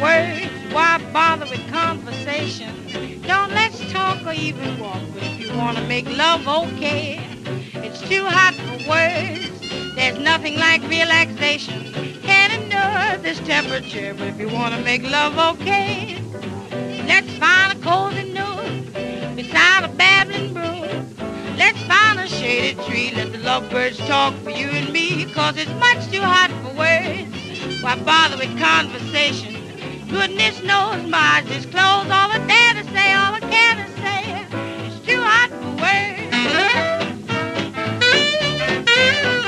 words. Why bother with conversation? Don't let's talk or even walk. But if you want to make love, okay. It's too hot for words. There's nothing like relaxation. Can't endure this temperature. But if you want to make love, okay. Let's find a cozy nook beside a babbling brook. Let's find a shady tree. Let the lovebirds talk for you and me. 'Cause it's much too hot for words. Why bother with conversation? Goodness knows my eyes disclose. All I dare to say, all I can to say. It's too hot for words.